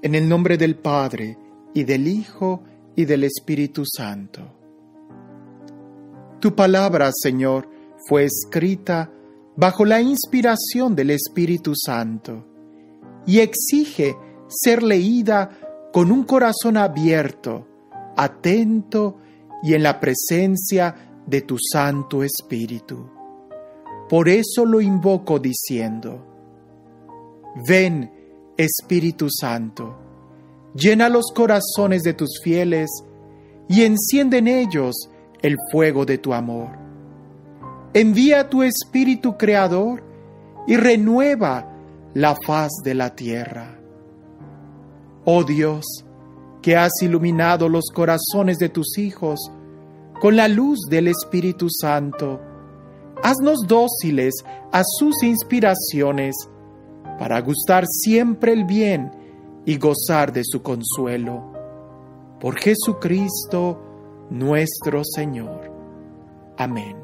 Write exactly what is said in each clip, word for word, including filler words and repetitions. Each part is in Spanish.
En el nombre del Padre, y del Hijo, y del Espíritu Santo. Tu palabra, Señor, fue escrita bajo la inspiración del Espíritu Santo y exige ser leída con un corazón abierto, atento y en la presencia de tu Santo Espíritu. Por eso lo invoco diciendo: ven, Espíritu Santo, llena los corazones de tus fieles y enciende en ellos el fuego de tu amor. Envía tu Espíritu Creador y renueva la faz de la tierra. Oh Dios, que has iluminado los corazones de tus hijos con la luz del Espíritu Santo, haznos dóciles a sus inspiraciones para gustar siempre el bien y gozar de su consuelo. Por Jesucristo nuestro Señor. Amén.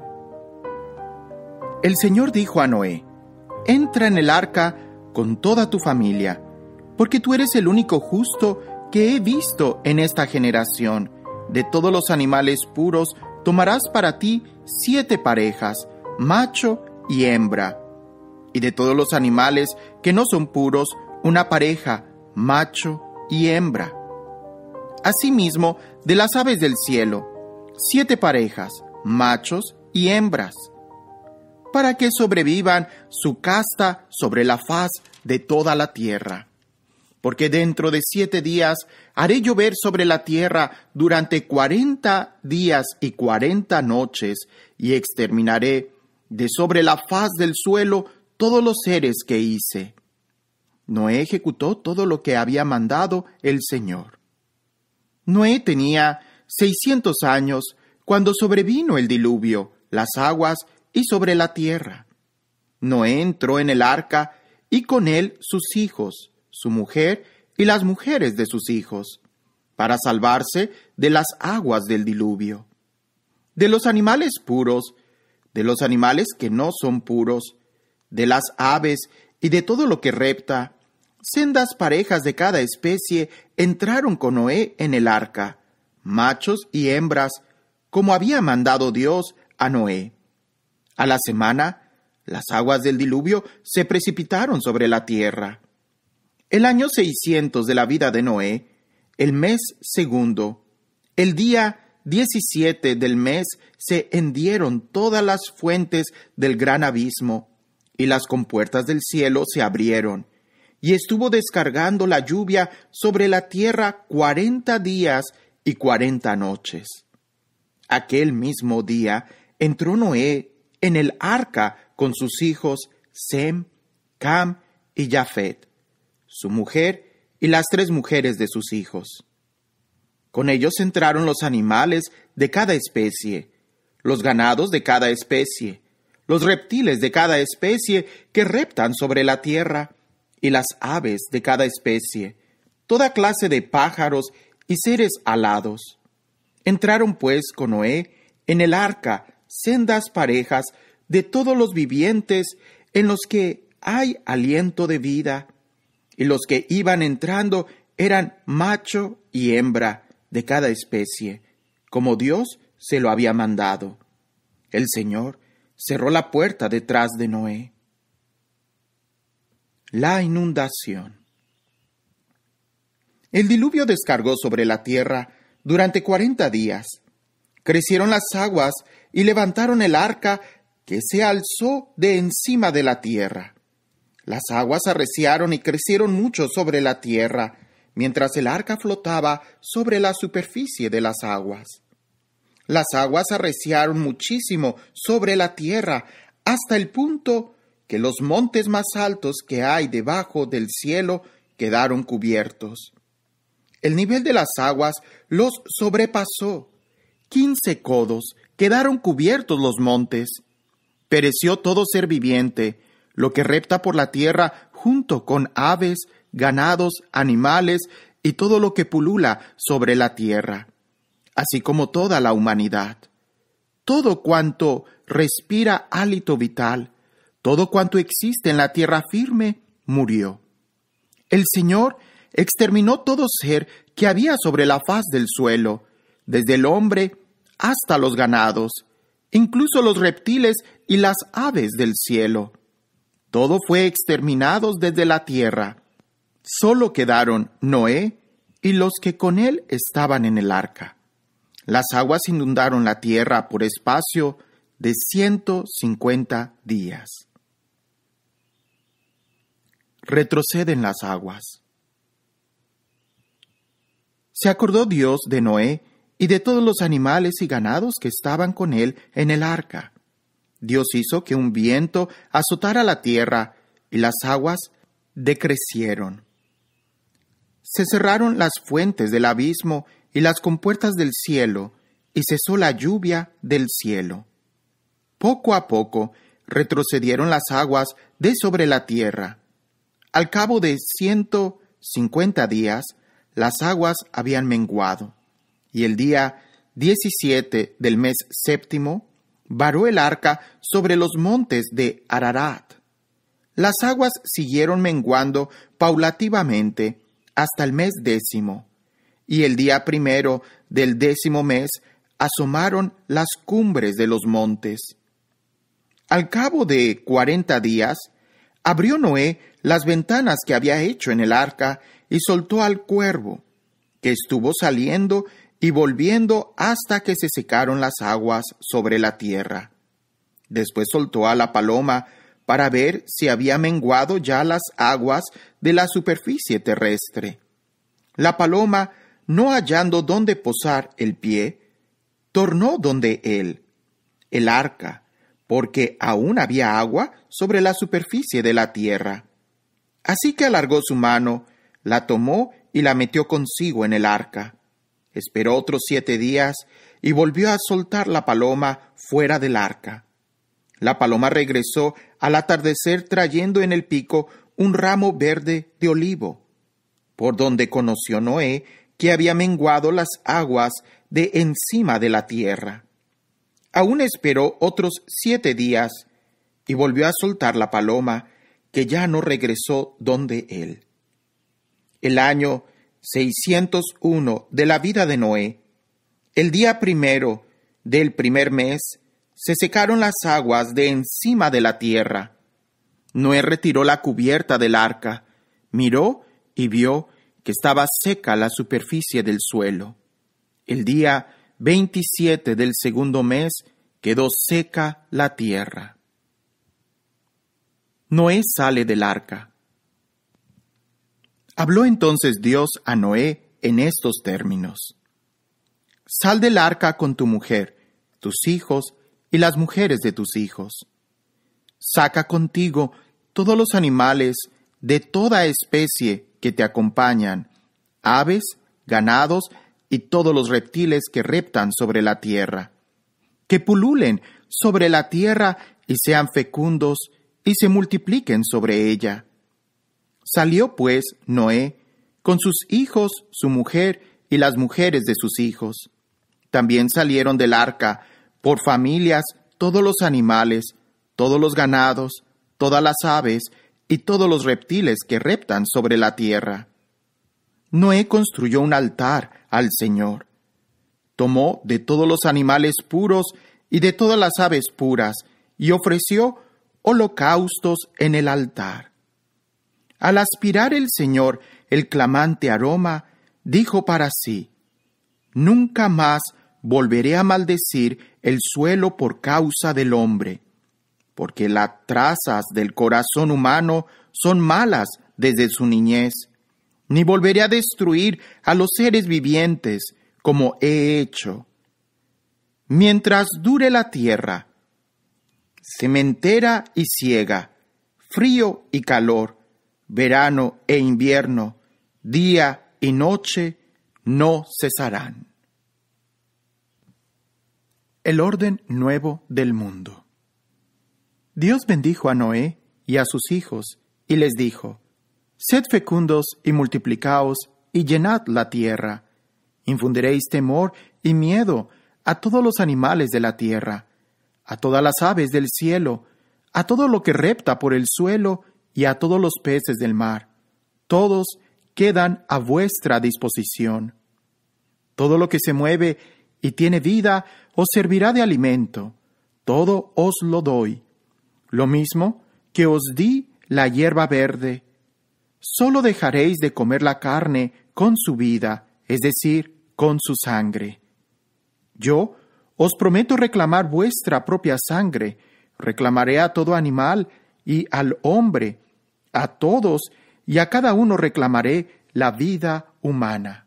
El Señor dijo a Noé: entra en el arca con toda tu familia, porque tú eres el único justo que he visto en esta generación. De todos los animales puros tomarás para ti siete parejas, macho y hembra. Y de todos los animales que no son puros, una pareja, macho y hembra. Asimismo, de las aves del cielo, siete parejas, machos y hembras, para que sobrevivan su casta sobre la faz de toda la tierra. Porque dentro de siete días haré llover sobre la tierra durante cuarenta días y cuarenta noches, y exterminaré de sobre la faz del suelo todos los seres que hice. Noé ejecutó todo lo que había mandado el Señor. Noé tenía seiscientos años cuando sobrevino el diluvio, las aguas y sobre la tierra. Noé entró en el arca y con él sus hijos, su mujer y las mujeres de sus hijos, para salvarse de las aguas del diluvio. De los animales puros, de los animales que no son puros, de las aves y de todo lo que repta, sendas parejas de cada especie entraron con Noé en el arca, machos y hembras, como había mandado Dios a Noé. A la semana, las aguas del diluvio se precipitaron sobre la tierra. El año seiscientos de la vida de Noé, el mes segundo, el día diecisiete del mes, se hendieron todas las fuentes del gran abismo, y las compuertas del cielo se abrieron, y estuvo descargando la lluvia sobre la tierra cuarenta días y cuarenta noches. Aquel mismo día entró Noé en el arca con sus hijos Sem, Cam y Jafet, su mujer y las tres mujeres de sus hijos. Con ellos entraron los animales de cada especie, los ganados de cada especie, los reptiles de cada especie que reptan sobre la tierra, y las aves de cada especie, toda clase de pájaros y seres alados. Entraron pues con Noé en el arca sendas parejas de todos los vivientes en los que hay aliento de vida, y los que iban entrando eran macho y hembra de cada especie, como Dios se lo había mandado. El Señor cerró la puerta detrás de Noé. La inundación. El diluvio descargó sobre la tierra durante cuarenta días. Crecieron las aguas y levantaron el arca, que se alzó de encima de la tierra. Las aguas arreciaron y crecieron mucho sobre la tierra, mientras el arca flotaba sobre la superficie de las aguas. Las aguas arreciaron muchísimo sobre la tierra, hasta el punto que los montes más altos que hay debajo del cielo quedaron cubiertos. El nivel de las aguas los sobrepasó. Quince codos quedaron cubiertos los montes. Pereció todo ser viviente, lo que repta por la tierra, junto con aves, ganados, animales y todo lo que pulula sobre la tierra, así como toda la humanidad. Todo cuanto respira hálito vital, todo cuanto existe en la tierra firme, murió. El Señor exterminó todo ser que había sobre la faz del suelo, desde el hombre hasta los ganados, incluso los reptiles y las aves del cielo. Todo fue exterminado desde la tierra. Solo quedaron Noé y los que con él estaban en el arca. Las aguas inundaron la tierra por espacio de ciento cincuenta días. Retroceden las aguas. Se acordó Dios de Noé y de todos los animales y ganados que estaban con él en el arca. Dios hizo que un viento azotara la tierra y las aguas decrecieron. Se cerraron las fuentes del abismo y las compuertas del cielo, y cesó la lluvia del cielo. Poco a poco retrocedieron las aguas de sobre la tierra. Al cabo de ciento cincuenta días, las aguas habían menguado, y el día diecisiete del mes séptimo, varó el arca sobre los montes de Ararat. Las aguas siguieron menguando paulativamente hasta el mes décimo, y el día primero del décimo mes asomaron las cumbres de los montes. Al cabo de cuarenta días, abrió Noé las ventanas que había hecho en el arca y soltó al cuervo, que estuvo saliendo y volviendo hasta que se secaron las aguas sobre la tierra. Después soltó a la paloma para ver si había menguado ya las aguas de la superficie terrestre. La paloma, no hallando dónde posar el pie, tornó donde él, el arca, porque aún había agua sobre la superficie de la tierra. Así que alargó su mano, la tomó y la metió consigo en el arca. Esperó otros siete días y volvió a soltar la paloma fuera del arca. La paloma regresó al atardecer trayendo en el pico un ramo verde de olivo, por donde conoció Noé que había menguado las aguas de encima de la tierra. Aún esperó otros siete días y volvió a soltar la paloma, que ya no regresó donde él. El año seiscientos uno de la vida de Noé, el día primero del primer mes, se secaron las aguas de encima de la tierra. Noé retiró la cubierta del arca, miró y vio que estaba seca la superficie del suelo. El día veintisiete del segundo mes quedó seca la tierra. Noé sale del arca. Habló entonces Dios a Noé en estos términos: Sal del arca con tu mujer, tus hijos y las mujeres de tus hijos. Saca contigo todos los animales de toda especie que te acompañan, aves, ganados y todos los reptiles que reptan sobre la tierra, que pululen sobre la tierra y sean fecundos y se multipliquen sobre ella. Salió pues Noé con sus hijos, su mujer y las mujeres de sus hijos. También salieron del arca por familias todos los animales, todos los ganados, todas las aves y todos los reptiles que reptan sobre la tierra. Noé construyó un altar al Señor. Tomó de todos los animales puros y de todas las aves puras y ofreció holocaustos en el altar. Al aspirar el Señor el clamante aroma, dijo para sí: Nunca más volveré a maldecir el suelo por causa del hombre, porque las trazas del corazón humano son malas desde su niñez, ni volveré a destruir a los seres vivientes como he hecho. Mientras dure la tierra, sementera y siega, frío y calor, verano e invierno, día y noche, no cesarán. El orden nuevo del mundo. Dios bendijo a Noé y a sus hijos, y les dijo: Sed fecundos y multiplicaos, y llenad la tierra. Infundiréis temor y miedo a todos los animales de la tierra, a todas las aves del cielo, a todo lo que repta por el suelo, y a todos los peces del mar. Todos quedan a vuestra disposición. Todo lo que se mueve y tiene vida os servirá de alimento. Todo os lo doy. Lo mismo que os di la hierba verde. Solo dejaréis de comer la carne con su vida, es decir, con su sangre. Yo os prometo reclamar vuestra propia sangre. Reclamaré a todo animal y al hombre, a todos y a cada uno reclamaré la vida humana.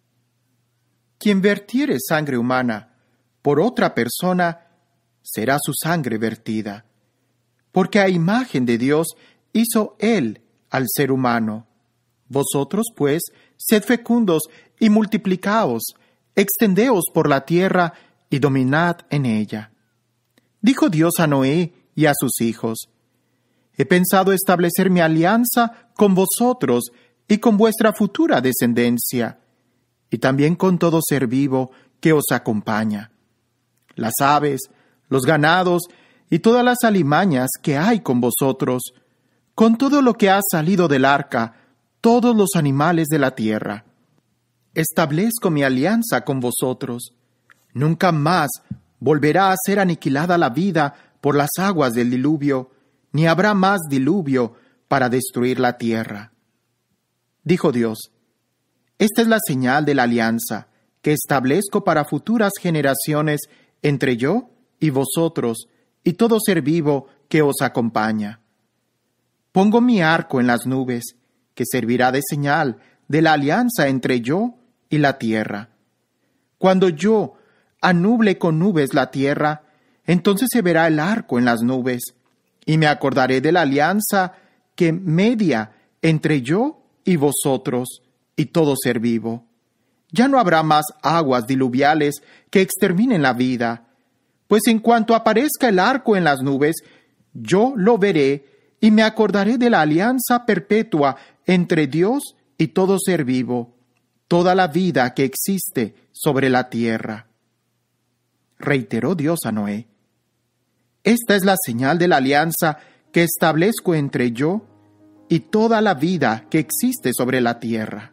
Quien vertiere sangre humana por otra persona, será su sangre vertida. Porque a imagen de Dios hizo Él al ser humano. Vosotros, pues, sed fecundos y multiplicaos, extendeos por la tierra y dominad en ella. Dijo Dios a Noé y a sus hijos: He pensado establecer mi alianza con vosotros y con vuestra futura descendencia, y también con todo ser vivo que os acompaña, las aves, los ganados y todas las alimañas que hay con vosotros, con todo lo que ha salido del arca, todos los animales de la tierra. Establezco mi alianza con vosotros. Nunca más volverá a ser aniquilada la vida por las aguas del diluvio, ni habrá más diluvio para destruir la tierra. Dijo Dios: Esta es la señal de la alianza que establezco para futuras generaciones entre yo y vosotros y todo ser vivo que os acompaña. Pongo mi arco en las nubes, que servirá de señal de la alianza entre yo y la tierra. Cuando yo anuble con nubes la tierra, entonces se verá el arco en las nubes, y me acordaré de la alianza que media entre yo y vosotros y todo ser vivo. Ya no habrá más aguas diluviales que exterminen la vida, pues en cuanto aparezca el arco en las nubes, yo lo veré y me acordaré de la alianza perpetua entre Dios y todo ser vivo, toda la vida que existe sobre la tierra. Reiteró Dios a Noé: Esta es la señal de la alianza que establezco entre yo y toda la vida que existe sobre la tierra.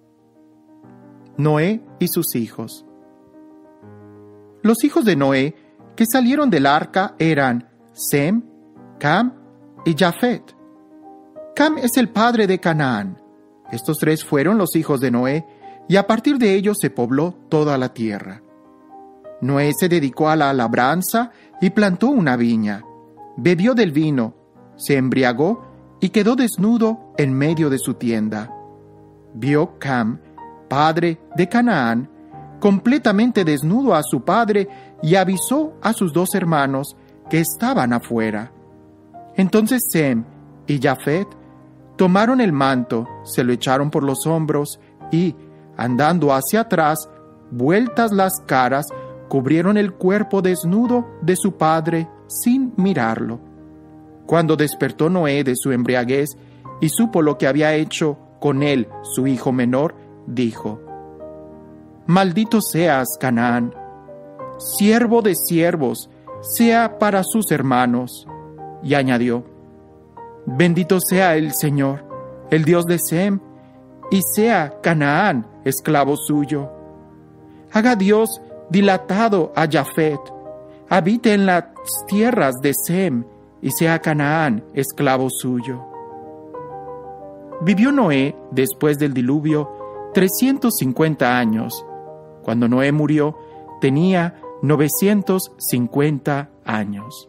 Noé y sus hijos. Los hijos de Noé que salieron del arca eran Sem, Cam y Jafet. Cam es el padre de Canaán. Estos tres fueron los hijos de Noé, y a partir de ellos se pobló toda la tierra. Noé se dedicó a la labranza y plantó una viña. Bebió del vino, se embriagó y quedó desnudo en medio de su tienda. Vio Cam, padre de Canaán, completamente desnudo a su padre, y avisó a sus dos hermanos que estaban afuera. Entonces Sem y Jafet tomaron el manto, se lo echaron por los hombros y, andando hacia atrás, vueltas las caras, cubrieron el cuerpo desnudo de su padre sin mirarlo. Cuando despertó Noé de su embriaguez y supo lo que había hecho con él su hijo menor, dijo: Maldito seas, Canaán, siervo de siervos, sea para sus hermanos. Y añadió: Bendito sea el Señor, el Dios de Sem, y sea Canaán esclavo suyo. Haga Dios dilatado a Jafet, habite en las tierras de Sem, y sea Canaán esclavo suyo. Vivió Noé, después del diluvio, trescientos cincuenta años. Cuando Noé murió, tenía novecientos cincuenta años.